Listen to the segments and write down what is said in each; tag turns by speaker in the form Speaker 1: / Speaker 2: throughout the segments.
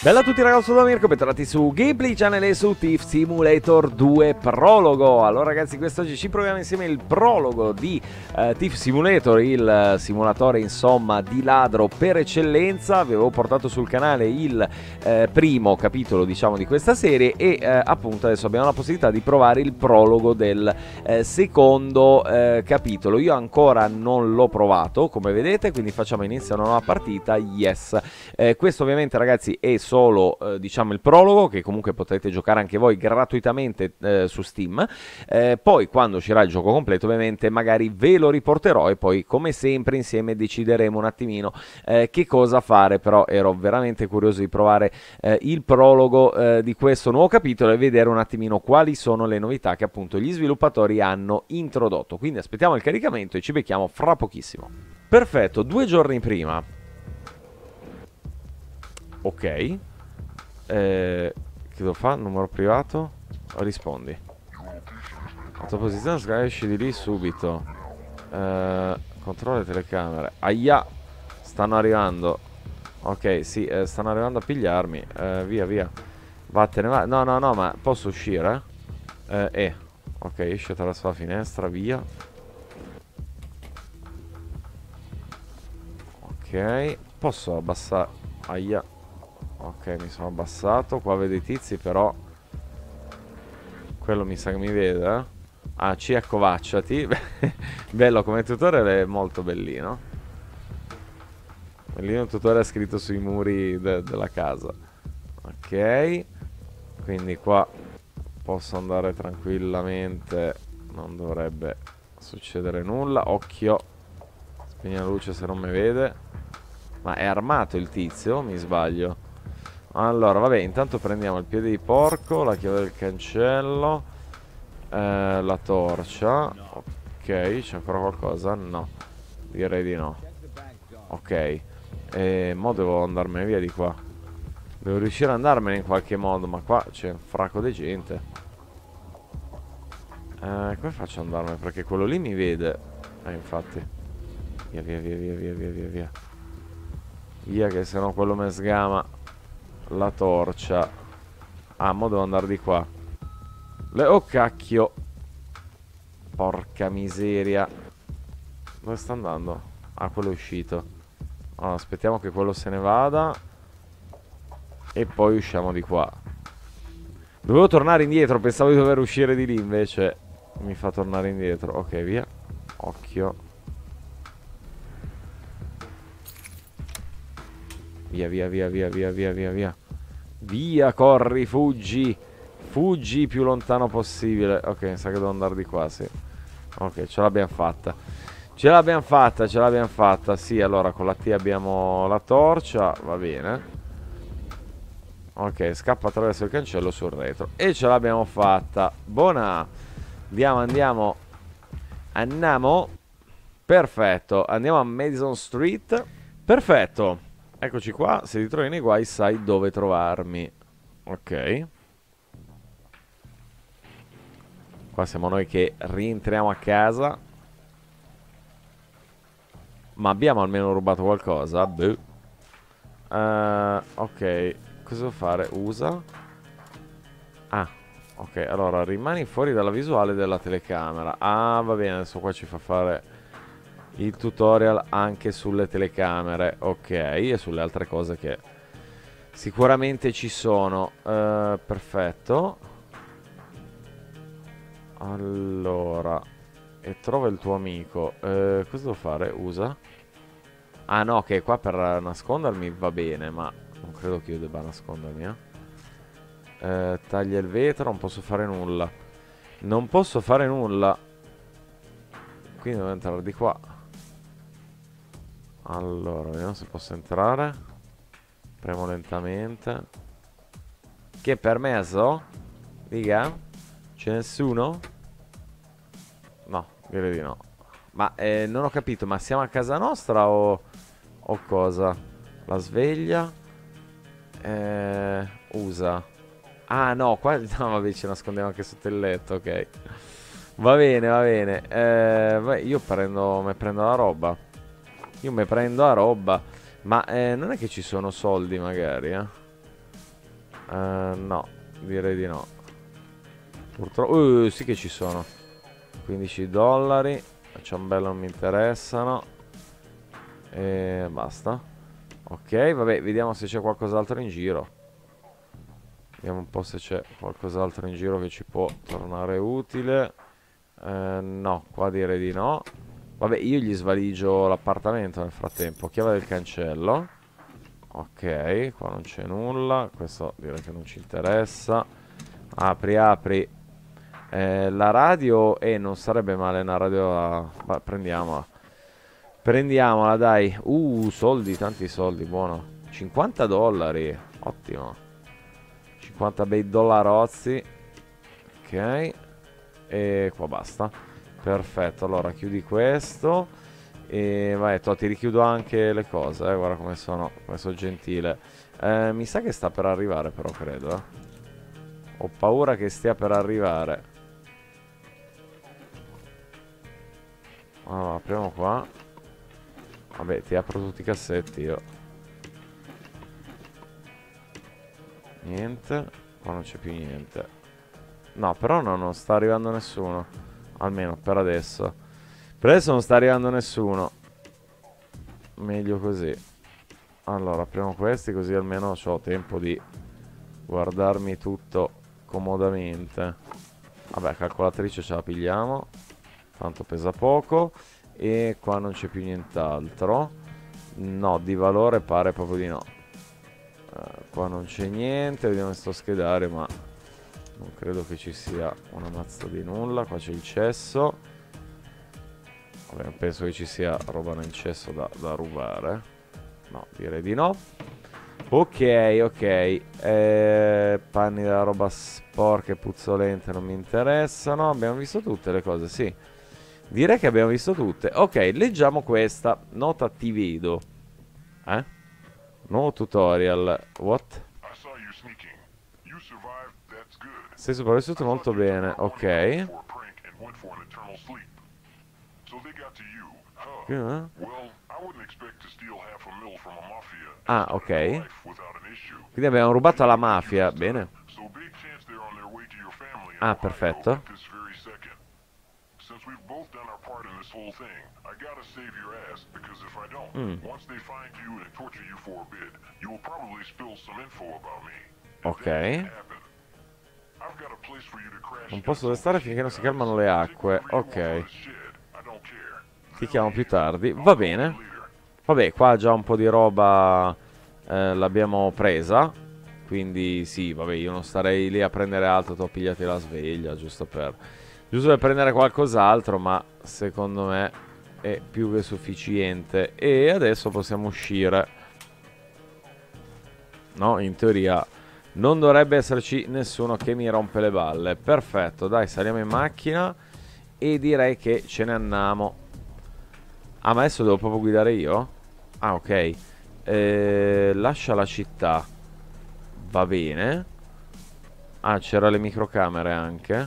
Speaker 1: Bella a tutti ragazzi, sono Mirko, bentornati su Gameplay Channel e su Thief Simulator 2 Prologo. Allora ragazzi, quest'oggi ci proviamo insieme il prologo di Thief Simulator, il simulatore insomma di ladro per eccellenza. Avevo portato sul canale il primo capitolo diciamo di questa serie e appunto adesso abbiamo la possibilità di provare il prologo del secondo capitolo. Io ancora non l'ho provato come vedete, quindi facciamo inizio una nuova partita, yes. Questo ovviamente ragazzi è solo diciamo il prologo, che comunque potete giocare anche voi gratuitamente su Steam. Poi quando uscirà il gioco completo ovviamente magari ve lo riporterò e poi come sempre insieme decideremo un attimino che cosa fare. Però ero veramente curioso di provare il prologo di questo nuovo capitolo e vedere un attimino quali sono le novità che appunto gli sviluppatori hanno introdotto. Quindi aspettiamo il caricamento e ci becchiamo fra pochissimo. Perfetto, 2 giorni prima. Ok. Che devo fare? Numero privato? Rispondi. La tua posizione, esci di lì subito. Controlla le telecamere. Aia! Stanno arrivando. Ok, sì, stanno arrivando a pigliarmi. Via, via. Vattene, va. No, no, no, ma posso uscire? Ok, esce attraverso la finestra, via. Ok, posso abbassare. Aia. Ok, mi sono abbassato. Qua vedo i tizi, però quello mi sa che mi vede, eh? Ah, C accovacciati. Bello come tutorial, è molto bellino. Bellino il tutorial scritto sui muri della casa. Ok, quindi qua posso andare tranquillamente. Non dovrebbe succedere nulla. Occhio, spegni la luce se non mi vede. Ma è armato il tizio? Mi sbaglio? Allora, vabbè, intanto prendiamo il piede di porco, la chiave del cancello, la torcia. Ok, c'è ancora qualcosa? No, direi di no. Ok, mo devo andarmene via di qua. Devo riuscire ad andarmene in qualche modo, ma qua c'è un fracco di gente. Come faccio ad andarmene? Perché quello lì mi vede. Infatti. Via, via, via, via, via, via, via, via. Via che sennò quello mi sgama la torcia. Ah, mo devo andare di qua. Oh cacchio. Porca miseria. Dove sta andando? Ah, quello è uscito. Allora, aspettiamo che quello se ne vada e poi usciamo di qua. Dovevo tornare indietro. Pensavo di dover uscire di lì, invece mi fa tornare indietro. Ok, via. Occhio. Via, via, via, via, via, via, via, via. Via, corri, fuggi. Fuggi più lontano possibile. Ok, mi sa che devo andare di qua, sì. Ok, ce l'abbiamo fatta. Ce l'abbiamo fatta, ce l'abbiamo fatta. Sì, allora con la T abbiamo la torcia. Va bene. Ok, scappa attraverso il cancello sul retro. E ce l'abbiamo fatta. Buona. Andiamo, andiamo. Andiamo. Perfetto. Andiamo a Madison Street. Perfetto. Eccoci qua, se ti trovi nei guai sai dove trovarmi. Ok. Qua siamo noi che rientriamo a casa. Ma abbiamo almeno rubato qualcosa? Boh. Ok, cosa devo fare? Usa. Ah, ok, allora rimani fuori dalla visuale della telecamera. Ah, va bene, adesso qua ci fa fare il tutorial anche sulle telecamere. Ok, e sulle altre cose che sicuramente ci sono. Perfetto. Allora, e trova il tuo amico. Cosa devo fare? Usa. Ah no, che qua per nascondermi va bene, ma non credo che io debba nascondermi, taglia il vetro, non posso fare nulla. Non posso fare nulla. Quindi devo entrare di qua. Allora, vediamo se posso entrare. Premo lentamente. Che è permesso? Diga? C'è nessuno? No, direi di no. Ma non ho capito, ma siamo a casa nostra o cosa? La sveglia? Usa. Ah no, qua no, vabbè, ci nascondiamo anche sotto il letto, ok. Va bene, va bene. Beh, io mi prendo la roba. Io mi prendo la roba. Ma non è che ci sono soldi magari, No, direi di no. Purtroppo... sì che ci sono. 15 dollari. Ciambella non mi interessano. E basta. Ok, vabbè, vediamo se c'è qualcos'altro in giro. Vediamo un po' se c'è qualcos'altro in giro che ci può tornare utile. No, qua direi di no. Vabbè, io gli svaligio l'appartamento nel frattempo. Chiave del cancello. Ok, qua non c'è nulla. Questo direi che non ci interessa. Apri, apri. La radio, non sarebbe male una radio. Prendiamola. Prendiamola, dai. Soldi, tanti soldi, buono. 50 dollari, ottimo. 50 bei dollarozzi. Ok. E qua basta. Perfetto, allora chiudi questo. E vai, ti richiudo anche le cose, guarda come sono gentile. Mi sa che sta per arrivare però, credo. Ho paura che stia per arrivare. Allora, apriamo qua. Vabbè, ti apro tutti i cassetti io. Niente. Qua non c'è più niente. No, però no, non sta arrivando nessuno. Almeno per adesso. Per adesso non sta arrivando nessuno. Meglio così. Allora, apriamo questi così almeno ho tempo di guardarmi tutto comodamente. Vabbè, calcolatrice ce la pigliamo. Tanto pesa poco. E qua non c'è più nient'altro. No, di valore pare proprio di no. Qua non c'è niente. Vediamo questo schedario, ma non credo che ci sia una mazza di nulla. Qua c'è il cesso. Vabbè, non penso che ci sia roba nel cesso da rubare. No, direi di no. Ok, ok. Panni della roba sporca e puzzolente non mi interessano. Abbiamo visto tutte le cose, sì. Direi che abbiamo visto tutte. Ok, leggiamo questa. Nota ti vedo. Nuovo tutorial. What? Sei sopravvissuto molto bene. Ok. Ah, ok. Quindi abbiamo rubato alla mafia. Bene. Ah, perfetto. Ok. Non posso restare finché non si calmano le acque. Ok. Ti chiamo più tardi. Va bene. Vabbè, qua già un po' di roba l'abbiamo presa. Quindi sì, vabbè, io non starei lì a prendere altro. T'ho pigliati la sveglia, giusto per prendere qualcos'altro. Ma secondo me è più che sufficiente. E adesso possiamo uscire. No, in teoria non dovrebbe esserci nessuno che mi rompe le balle. Perfetto, dai, saliamo in macchina e direi che ce ne andiamo. Ah, ma adesso devo proprio guidare io? Ah, ok. Lascia la città. Va bene. Ah, c'era le microcamere anche.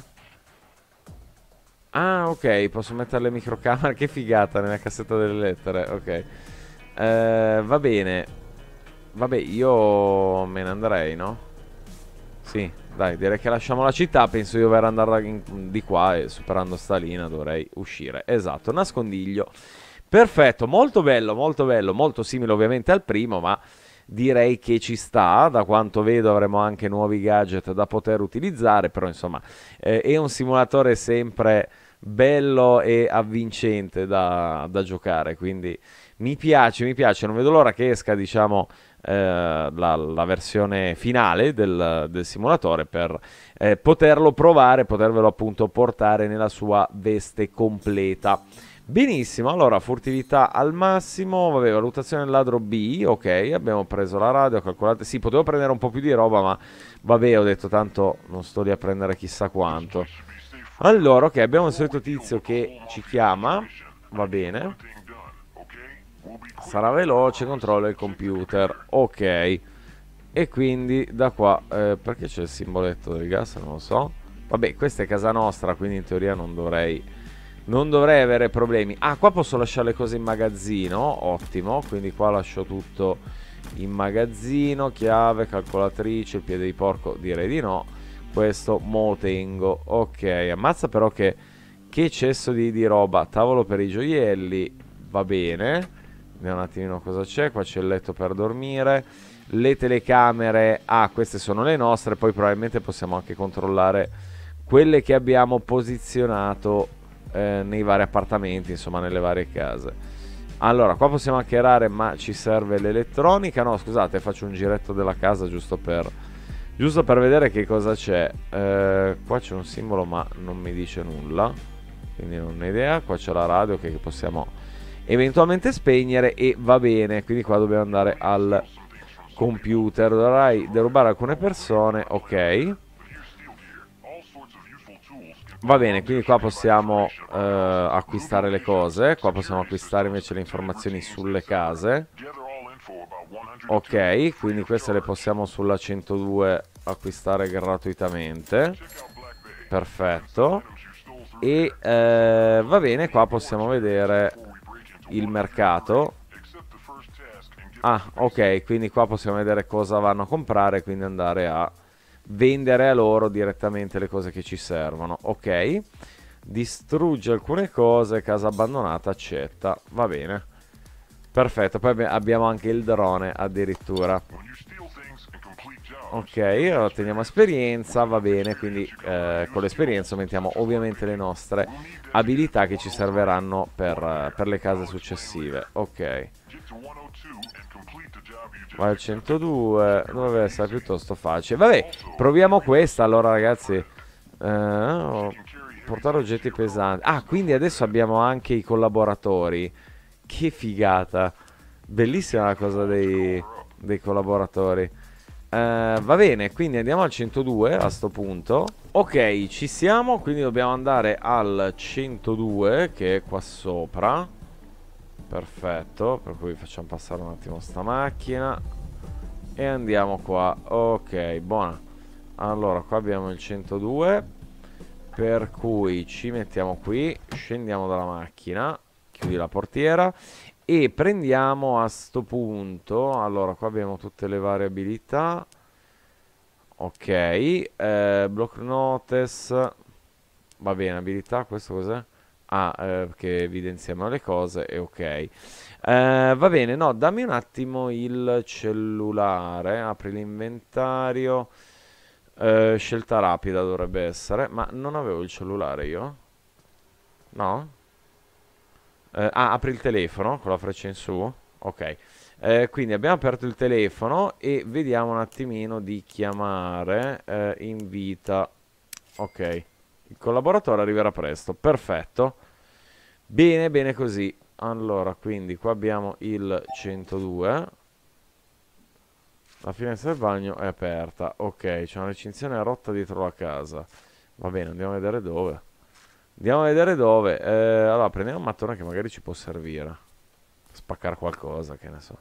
Speaker 1: Ah, ok, posso mettere le microcamere. Che figata, nella cassetta delle lettere. Ok. Va bene. Vabbè, io me ne andrei, no? Sì, dai, direi che lasciamo la città. Penso di dover andare di qua e superando sta linea dovrei uscire. Esatto, nascondiglio. Perfetto, molto bello, molto simile ovviamente al primo, ma direi che ci sta. Da quanto vedo avremo anche nuovi gadget da poter utilizzare, però insomma è un simulatore sempre bello e avvincente da giocare, quindi mi piace, non vedo l'ora che esca, diciamo, la versione finale del simulatore per poterlo provare, potervelo appunto portare nella sua veste completa. Benissimo, allora furtività al massimo, vabbè, valutazione del ladro B, ok, abbiamo preso la radio, calcolate, sì, potevo prendere un po' più di roba, ma vabbè, ho detto tanto non sto lì a prendere chissà quanto. Allora, ok, abbiamo il solito tizio che ci chiama, va bene, sarà veloce, controlla il computer, ok, e quindi da qua, perché c'è il simboletto del gas, non lo so, vabbè, questa è casa nostra, quindi in teoria non dovrei avere problemi. Ah, qua posso lasciare le cose in magazzino, ottimo, quindi qua lascio tutto in magazzino, chiave, calcolatrice, il piede di porco, direi di no. Questo mo lo tengo. Ok, ammazza però che eccesso di roba. Tavolo per i gioielli, va bene. Vediamo un attimino cosa c'è. Qua c'è il letto per dormire. Le telecamere, queste sono le nostre. Poi probabilmente possiamo anche controllare quelle che abbiamo posizionato nei vari appartamenti, insomma nelle varie case. Allora, qua possiamo hackerare, ma ci serve l'elettronica. No, scusate, faccio un giretto della casa giusto per vedere che cosa c'è. Qua c'è un simbolo ma non mi dice nulla, quindi non ho idea. Qua c'è la radio che possiamo eventualmente spegnere e va bene. Quindi qua dobbiamo andare al computer. Dovrai derubare alcune persone. Ok, va bene, quindi qua possiamo acquistare le cose. Qua possiamo acquistare invece le informazioni sulle case. Ok, quindi queste le possiamo sulla 102 acquistare gratuitamente. Perfetto. E va bene, qua possiamo vedere il mercato. Ok, quindi qua possiamo vedere cosa vanno a comprare, quindi andare a vendere a loro direttamente le cose che ci servono. Ok, distrugge alcune cose, casa abbandonata, accetta, va bene, perfetto. Poi abbiamo anche il drone addirittura. Ok, allora teniamo esperienza, va bene, quindi con l'esperienza aumentiamo ovviamente le nostre abilità che ci serviranno per le case successive. Ok, vai al 102, dovrebbe essere piuttosto facile. Vabbè, proviamo questa allora, ragazzi. Portare oggetti pesanti. Quindi adesso abbiamo anche i collaboratori. Che figata. Bellissima la cosa dei collaboratori. Va bene, quindi andiamo al 102 a sto punto. Ok, ci siamo, quindi dobbiamo andare al 102 che è qua sopra. Perfetto, per cui facciamo passare un attimo sta macchina e andiamo qua. Ok, buona. Allora, qua abbiamo il 102, per cui ci mettiamo qui, scendiamo dalla macchina, chiudi la portiera e prendiamo a sto punto. Allora, qua abbiamo tutte le variabilità. Ok, block notice, va bene, abilità, questo cos'è? Che evidenziamo le cose e ok. Va bene, no, dammi un attimo il cellulare, apri l'inventario. Scelta rapida dovrebbe essere, ma non avevo il cellulare io? No? Apri il telefono con la freccia in su. Ok. Quindi abbiamo aperto il telefono e vediamo un attimino di chiamare. Invita. Ok. Il collaboratore arriverà presto. Perfetto. Bene, bene così. Allora, quindi qua abbiamo il 102. La finestra del bagno è aperta. Ok, c'è una recinzione rotta dietro la casa. Va bene, andiamo a vedere dove. Andiamo a vedere dove. Allora, prendiamo un mattone che magari ci può servire. Spaccare qualcosa, che ne so.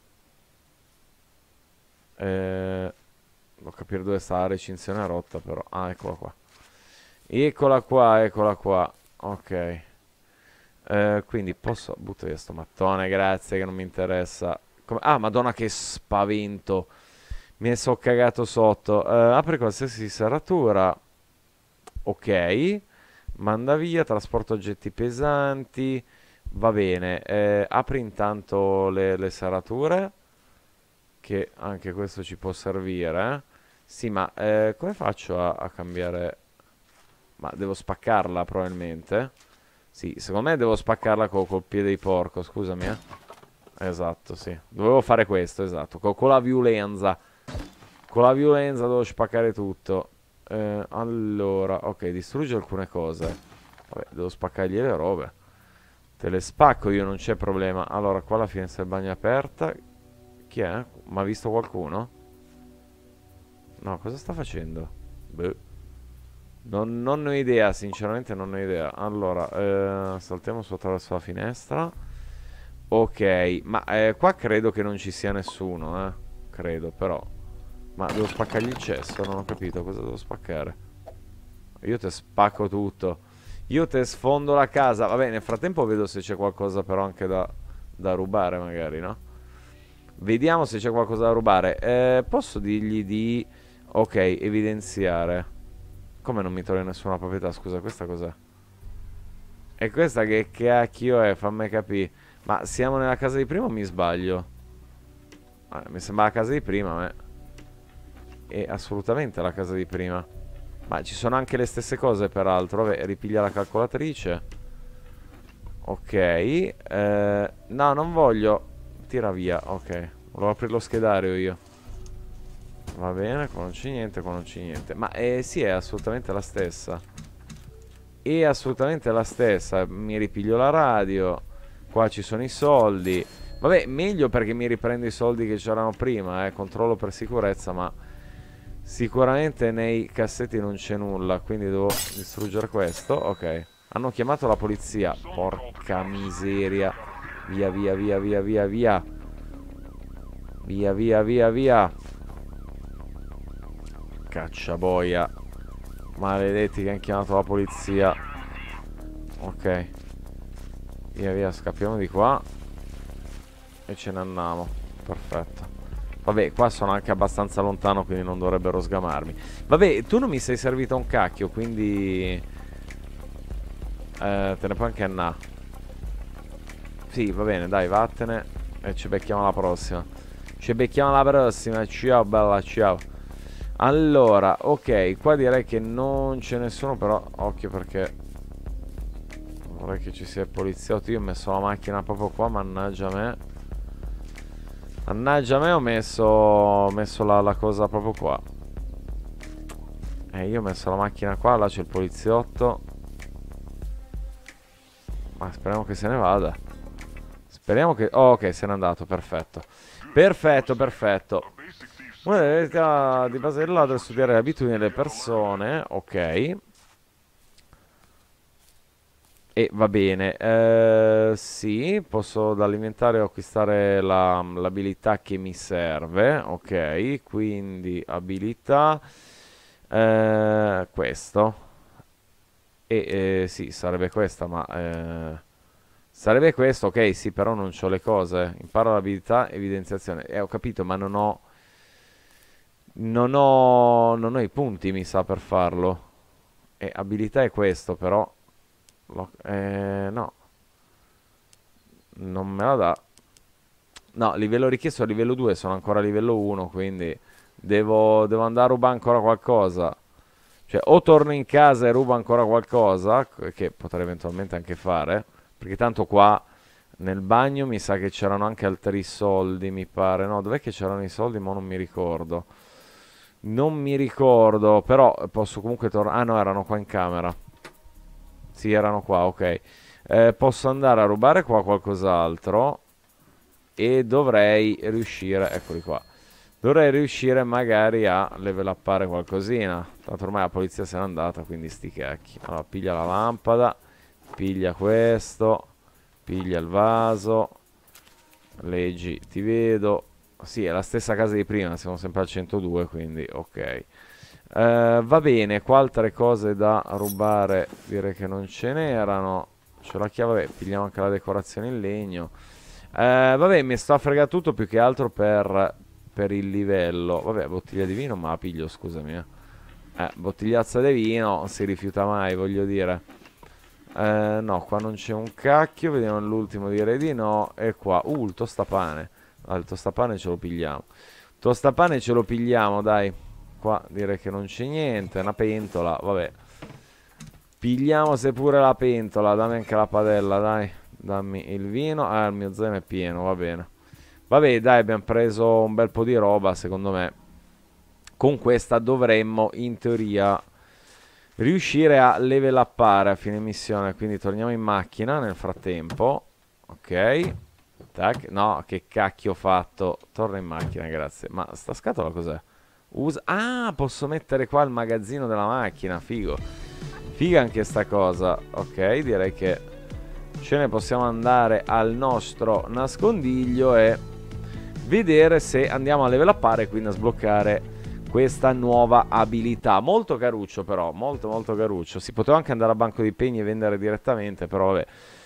Speaker 1: Devo capire dove sta la recinzione rotta, però. Eccola qua. Eccola qua, eccola qua. Ok. Quindi posso... Butto via sto mattone, grazie, che non mi interessa. Madonna, che spavento. Mi sono cagato sotto. Apri qualsiasi serratura. Ok. Manda via, trasporta oggetti pesanti. Va bene. Apri intanto le serrature, che anche questo ci può servire. Sì, ma come faccio a cambiare? Ma devo spaccarla probabilmente. Sì, secondo me devo spaccarla col piede di porco, scusami, Esatto, sì. Dovevo fare questo, esatto. Con la violenza. Con la violenza devo spaccare tutto. Allora, ok, distrugge alcune cose. Vabbè, devo spaccargli le robe. Te le spacco io, non c'è problema. Allora, qua la finestra del bagno è aperta. Chi è? Ma ha visto qualcuno? No, cosa sta facendo? Beh. Non ho idea, sinceramente non ho idea. Allora, saltiamo su attraverso la finestra. Ok, ma qua credo che non ci sia nessuno, credo, però. Ma devo spaccargli il cesso, non ho capito cosa devo spaccare. Io te spacco tutto. Io te sfondo la casa. Vabbè, nel frattempo vedo se c'è qualcosa però anche da rubare magari, no? Vediamo se c'è qualcosa da rubare. Posso dirgli di... Ok, evidenziare. Come non mi trovi nessuna proprietà? Scusa, questa cos'è? E questa che cacchio è? Fammi capire. Ma siamo nella casa di prima o mi sbaglio? Mi sembra la casa di prima, a me. È assolutamente la casa di prima. Ma ci sono anche le stesse cose, peraltro. Vabbè, ripiglia la calcolatrice. Ok. No, non voglio. Tira via. Ok. Volevo aprire lo schedario io. Va bene, qua non c'è niente, qua non c'è niente. Ma sì, è assolutamente la stessa. È assolutamente la stessa. Mi ripiglio la radio. Qua ci sono i soldi. Vabbè, meglio perché mi riprendo i soldi che c'erano prima, controllo per sicurezza, ma sicuramente nei cassetti non c'è nulla, quindi devo distruggere questo. Ok. Hanno chiamato la polizia. Porca miseria. Via, via, via, via, via, via. Via, via, via, via. Cacciaboia. Maledetti che hanno chiamato la polizia. Ok. Via, via, scappiamo di qua. E ce ne andiamo. Perfetto. Vabbè, qua sono anche abbastanza lontano, quindi non dovrebbero sgamarmi. Vabbè, tu non mi sei servito un cacchio, quindi... te ne puoi anche andare. Sì, va bene, dai, vattene. E ci becchiamo alla prossima. Ci becchiamo alla prossima. Ciao, bella, ciao. Allora, ok, qua direi che non c'è nessuno, però occhio perché non vorrei che ci sia il poliziotto. Io ho messo la macchina proprio qua, mannaggia me. Mannaggia me, ho messo la cosa proprio qua. Io ho messo la macchina qua, là c'è il poliziotto. Ma speriamo che se ne vada. Speriamo che... Oh, ok, se n'è andato, perfetto. Perfetto, perfetto. Una delle verità di base del ladro è studiare le abitudini delle persone. Ok. E va bene. Sì, posso dall'inventario acquistare l'abilità che mi serve. Ok, quindi abilità. Questo. Sì, sarebbe questa, ma... sarebbe questo, ok, sì, però non c'ho le cose. Imparo l'abilità, evidenziazione. Ho capito, ma non ho... Non ho i punti, mi sa, per farlo. E abilità è questo, però... no. Non me la dà. No, livello richiesto a livello 2, sono ancora a livello 1, quindi... devo andare a rubare ancora qualcosa. Cioè, o torno in casa e rubo ancora qualcosa, che potrei eventualmente anche fare, perché tanto qua nel bagno mi sa che c'erano anche altri soldi, mi pare. No, dov'è che c'erano i soldi? Ma non mi ricordo. Non mi ricordo, però posso comunque tornare... Ah no, erano qua in camera. Sì, erano qua, ok. Posso andare a rubare qua qualcos'altro e dovrei riuscire... Eccoli qua. Dovrei riuscire magari a level uppare qualcosina. Tanto ormai la polizia se n'è andata, quindi sti cacchi. Allora, piglia la lampada, piglia questo, piglia il vaso. Leggi, ti vedo. Sì, è la stessa casa di prima, siamo sempre al 102, quindi ok. Va bene, qua altre cose da rubare direi che non ce n'erano. C'ho la chiave, vabbè, pigliamo anche la decorazione in legno. Vabbè, mi sto a fregare tutto più che altro per il livello. Vabbè, bottiglia di vino, ma la piglio, scusami. Bottigliazza di vino, non si rifiuta mai, voglio dire. No, qua non c'è un cacchio, vediamo l'ultimo, direi di no. E qua, il tostapane. Il tostapane ce lo pigliamo. Tostapane ce lo pigliamo, dai. Qua direi che non c'è niente. Una pentola, vabbè. Pigliamo se pure la pentola. Dammi anche la padella, dai. Dammi il vino. Ah, il mio zaino è pieno, va bene. Vabbè, dai, abbiamo preso un bel po' di roba, secondo me. Con questa dovremmo, in teoria, riuscire a level uppare a fine missione. Quindi torniamo in macchina nel frattempo. Ok. Tac. No, che cacchio ho fatto. Torna in macchina, grazie. Ma sta scatola cos'è? Ah, posso mettere qua il magazzino della macchina. Figo. Figa anche sta cosa. Ok, direi che ce ne possiamo andare al nostro nascondiglio e vedere se andiamo a level uppare, quindi a sbloccare questa nuova abilità. Molto caruccio però, molto molto caruccio. Si poteva anche andare a Banco dei Pegni e vendere direttamente, però vabbè.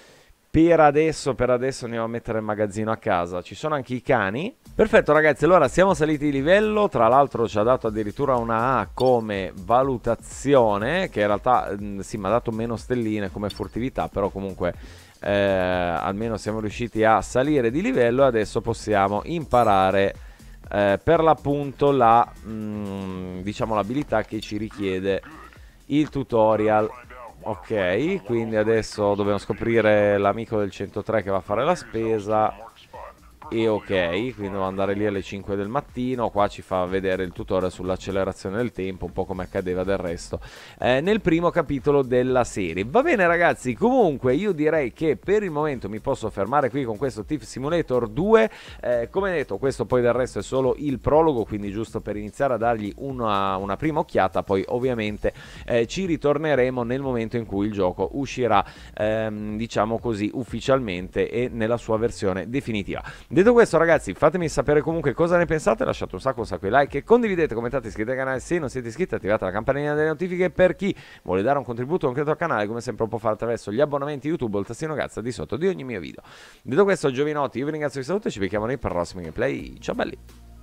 Speaker 1: Per adesso andiamo a mettere il magazzino a casa. Ci sono anche i cani. Perfetto ragazzi, allora siamo saliti di livello. Tra l'altro ci ha dato addirittura una A come valutazione, che in realtà sì, mi ha dato meno stelline come furtività, però comunque almeno siamo riusciti a salire di livello e adesso possiamo imparare per l'appunto la diciamo l'abilità che ci richiede il tutorial. Ok, quindi adesso dobbiamo scoprire l'amico del 103 che va a fare la spesa. E ok, quindi devo andare lì alle 5 del mattino. Qua ci fa vedere il tutorial sull'accelerazione del tempo, un po' come accadeva del resto nel primo capitolo della serie. Va bene ragazzi, comunque io direi che per il momento mi posso fermare qui con questo Thief Simulator 2. Come detto, questo poi del resto è solo il prologo, quindi giusto per iniziare a dargli una prima occhiata. Poi ovviamente ci ritorneremo nel momento in cui il gioco uscirà diciamo così ufficialmente e nella sua versione definitiva. Detto questo ragazzi, fatemi sapere comunque cosa ne pensate, lasciate un sacco di like, condividete, commentate, iscrivetevi al canale se non siete iscritti, attivate la campanellina delle notifiche. Per chi vuole dare un contributo concreto al canale, come sempre lo può fare attraverso gli abbonamenti YouTube o il tastino cazzo di sotto di ogni mio video. Detto questo, giovinotti, io vi ringrazio di saluto e ci becchiamo nei prossimi gameplay. Ciao belli!